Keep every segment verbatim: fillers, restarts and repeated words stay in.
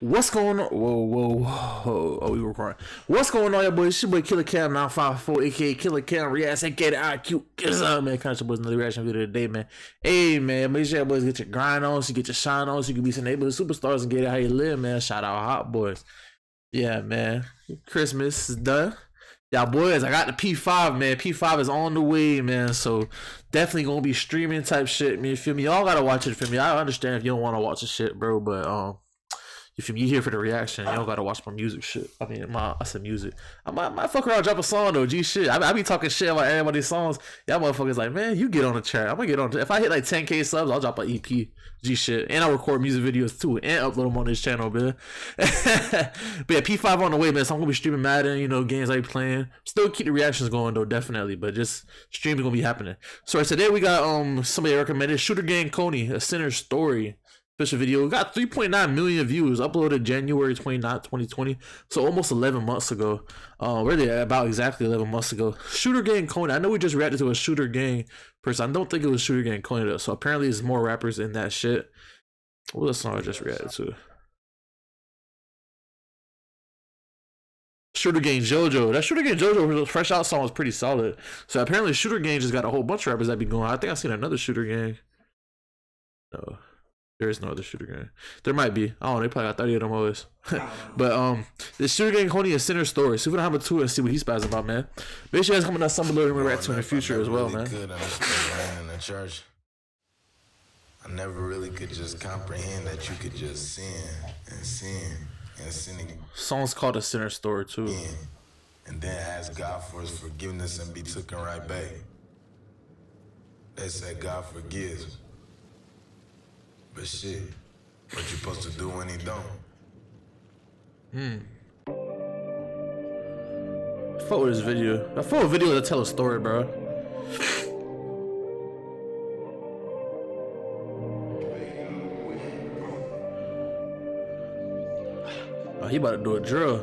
What's going on? Whoa, whoa, whoa. Oh, we recording. What's going on, y'all boys? It's your boy Killer Cam nine five four, aka Killer Cam Reacts, aka the I Q. What's up, man? Kind of boys another reaction video today, man. Hey, man, make sure y'all boys get your grind on, so you get your shine on, so you can be some neighborhood superstars and get it how you live, man. Shout out Hot Boys. Yeah, man. Christmas is done. Y'all boys, I got the P five, man. P five is on the way, man. So definitely gonna be streaming type shit, man. You feel me? Y'all gotta watch it for me. I understand if you don't want to watch the shit, bro, but um. You feel me? You here for the reaction? You don't gotta watch my music shit. I mean, my I said music. I might, might fuck around, drop a song though. G shit. I, I be talking shit about everybody's songs. Y'all motherfuckers like, man, you get on the track. I'm gonna get on. If I hit like ten K subs, I'll drop an E P. G shit, and I record music videos too, and upload them on this channel, man. But yeah, P five on the way, man. So I'm gonna be streaming Madden, you know, games I be playing. Still keep the reactions going though, definitely. But just streaming gonna be happening. So right, today we got um somebody recommended Shooter Gang Coney, a Sinner Story. Special video. We got three point nine million views, uploaded January twenty-ninth, twenty twenty, so almost eleven months ago. Uh, really about exactly eleven months ago. Shooter Gang Coney. I know we just reacted to a Shooter Gang person. I don't think it was Shooter Gang Coney though. So apparently there's more rappers in that shit. What was the song I just reacted to? Shooter Gang JoJo. That Shooter Gang JoJo Fresh Out song was pretty solid. So apparently Shooter Gang just got a whole bunch of rappers that be going. I think I've seen another Shooter Gang. No. There is no other Shooter Gang. There might be. I don't know. They probably got thirty of them always. But um, the Shooter Gang Coney a Sinner Story. So we're gonna have a tour and see what he's spazzing about, man. Make sure you guys coming out some below and we're react to in the future as well, man. Good in the church. I never really could just comprehend that you could just sin and sin and sin again. Song's called A Sinner Story too. And then ask God for his forgiveness and be taken right back. They say God forgives. But shit, what you supposed to do when he don't? Hmm. I fuck with this video. I fuck with video to tell a story, bro. Oh, he about to do a drill.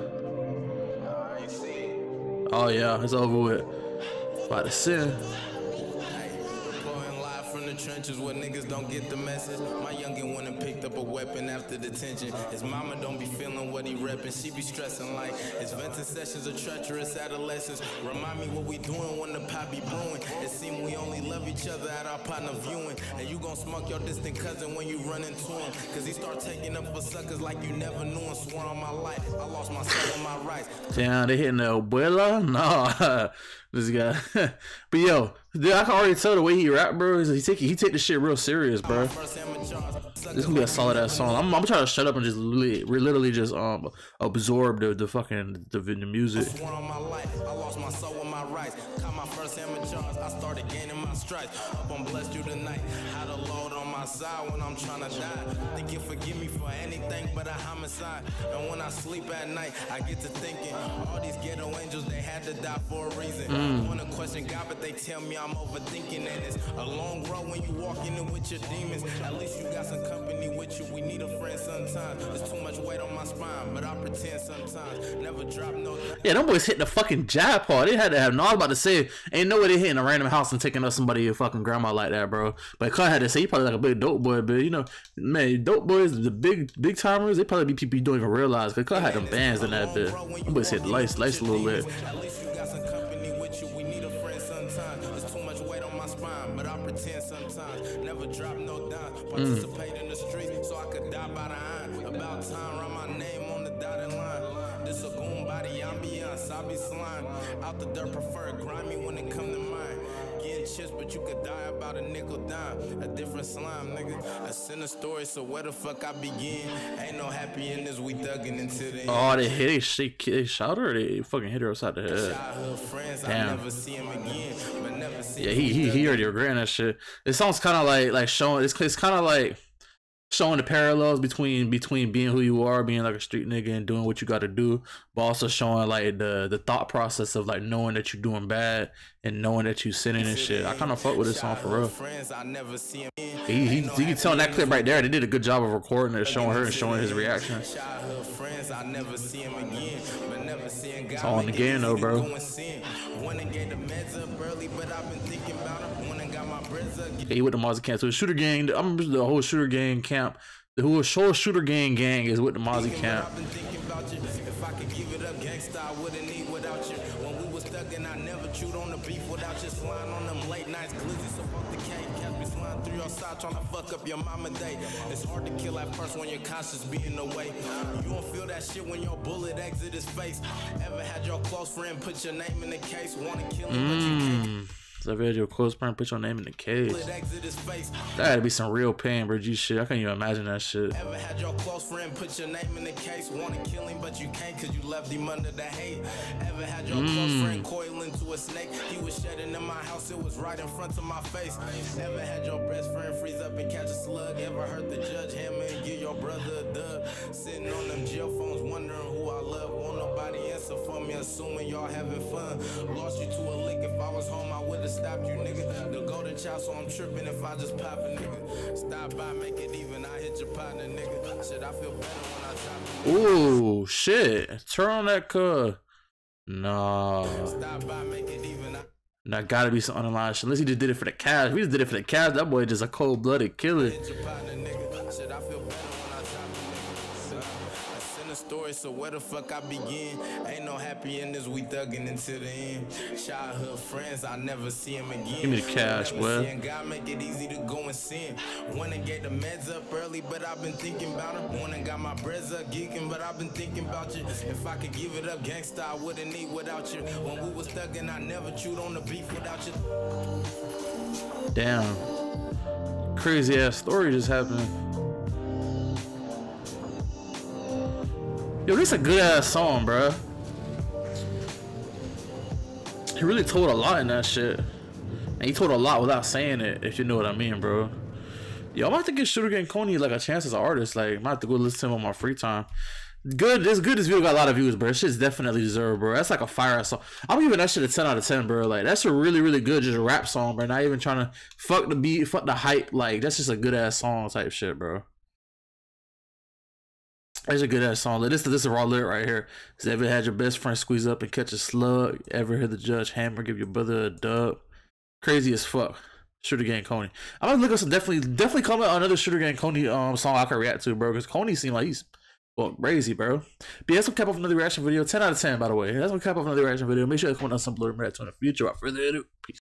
Oh yeah, it's over with. About to sin. Trenches where niggas don't get the message. My youngin' went and picked up a weapon after detention. His mama don't be feeling what he reppin'. She be stressing like his venting sessions are treacherous adolescents. Remind me what we doing when the pot be brewing. It seem we only love each other at our partner viewing. And you gon' smoke your distant cousin when you run into him. Cause he start taking up for suckers like you never knew and swore on my life. I lost myself on my rights. Damn, they hitting the abuela? Nah. This guy. But yo, dude, I can already tell the way he rap, bro. He take he take the shit real serious, bro. This gonna be a solid ass song. I'm, I'm trying to shut up and just literally, literally just um absorb the the fucking the, the music. I lost my soul with my rights. Caught my first charge. I started gaining my stripes. Up on blessed you tonight. Had a load on my side when I'm trying to die. Think you forgive me for anything but a homicide. And when I sleep at night, I get to thinking all these ghetto angels, they had to die for a reason. Mm. I wanna question God, but they tell me I'm overthinking, and it's a long road when you walking in with your demons. At least you got some company with you. We need a friend sometimes. There's too much weight on my spine, but I pretend sometimes. Never drop no. Yeah, them boys hit the fucking jab part. They had to have. No, I was about to say, ain't no way they hitting a random house and taking up somebody your fucking grandma like that, bro. But Cuz had to say he probably like a big dope boy, but you know, man, dope boys, the big big timers, they probably be people you don't even realize. Cause Cuz had them bands in that bit. Them boys hit lights, lights a little bit. Never drop no dime. Participate in the streets so I could die by the iron. About time, run my name on the dotted line. This a goon body ambiance, I be slime. Out the dirt, prefer grimy when it come to mine. Getting chips, but you could die about a nickel dime. A different slime, nigga. A Sinner Story, so where the fuck I begin? Ain't no happy endings, we thuggin' until the end. Oh, they hit, they, she, they shot her, or they fucking hit her upside the head. Childhood friends, damn. I never see him again, but never see yeah, he he he already regretting that shit. It sounds kind of like like showing. It's it's kind of like showing the parallels between between being who you are, being like a street nigga, and doing what you got to do, but also showing like the the thought process of like knowing that you're doing bad and knowing that you sinning and shit. I kind of fuck with this song for real. He he, he can tell in that clip right there. They did a good job of recording it, showing her and showing his reaction. It's all in the game though, bro. Yeah, he with the Mazda camp. So the Shooter Gang, I'm the whole Shooter Gang camp The whole show Shooter Gang Gang is with the Mozzie Camp. I've been thinking about you. If I could give it up, gangsta, I wouldn't need without you. When we was stuck and I never chewed on the beef without you. Sliding on them late nights, glizzies about the cake. Kept me sliding through your side, trying to fuck up your mama day. It's hard to kill at first when your conscience be in the way. You don't feel that shit when your bullet exit his face. Ever had your close friend put your name in the case? Wanna kill him, but you can't. So I've had your close friend put your name in the case. That had to be some real pain, bro. G shit. I can't even imagine that shit. Ever had your close friend put your name in the case? Want to kill him, but you can't cause you left him under the hate. Ever had your mm. close friend coil into a snake? He was shedding in my house, it was right in front of my face. Ever had your best friend freeze up and catch a slug? Ever heard the judge hammer and give your brother a dub? Sitting on them jail phones wondering who I love. Won't nobody answer for me, assuming y'all having fun. Lost you to a lick, if I was home I would've stopped you, nigga. The golden child, so I'm tripping if I just pop a nigga. Stop by, make it even. I hit your partner, nigga. Shit, I feel better when I drop it. Ooh, shit. Turn on that car. Nah. Stop by, make it even. That gotta be some underlying shit. Unless he just did it for the cash. If he just did it for the cash, that boy just a cold blooded killer. Hit your partner, nigga. Shit, I feel better when I drop it, nigga. I send a story, so where the fuck I begin? Ain't no happy endings, we thugging until the end. Childhood friends, I never see him again. Give me the cash, boy. God make it easy to go and sin. One and get the meds up early, but I've been thinking about her. One and got my breads up geeking, but I've been thinking about you. If I could give it up, gangsta, I wouldn't need without you. When we was thugging, I never chewed on the beef without you. Damn. Crazy ass story just happened. Yo, this is a good ass song, bro. He really told a lot in that shit. And he told a lot without saying it, if you know what I mean, bro. Yo, I'm about to give Shooter Gang Coney like a chance as an artist. Like, I'm about to go listen to him on my free time. Good, this good. This video got a lot of views, bro. This shit's definitely deserved, bro. That's like a fire ass song. I'm giving that shit a ten out of ten, bro. Like, that's a really, really good just a rap song, bro. Not even trying to fuck the beat, fuck the hype. Like, that's just a good ass song type shit, bro. That's a good ass song. Like, this, this is a raw lyric right here. Has ever had your best friend squeeze up and catch a slug? Ever heard the judge hammer give your brother a dub? Crazy as fuck. Shooter Gang Coney. I'm gonna look up some definitely, definitely comment on another Shooter Gang Coney um song I can react to, bro. Because Coney seemed like he's well crazy, bro. But yeah, that's gonna cap off another reaction video. ten out of ten, by the way. That's gonna cap off another reaction video. Make sure to comment on some blur react to in the future. Without further ado, peace.